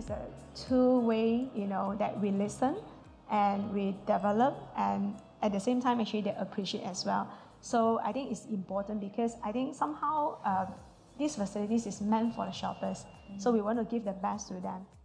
it's a two-way, you know, that we listen and we develop, and at the same time, actually, they appreciate as well. So I think it's important because I think somehow these facilities is meant for the shoppers. So we want to give the best to them.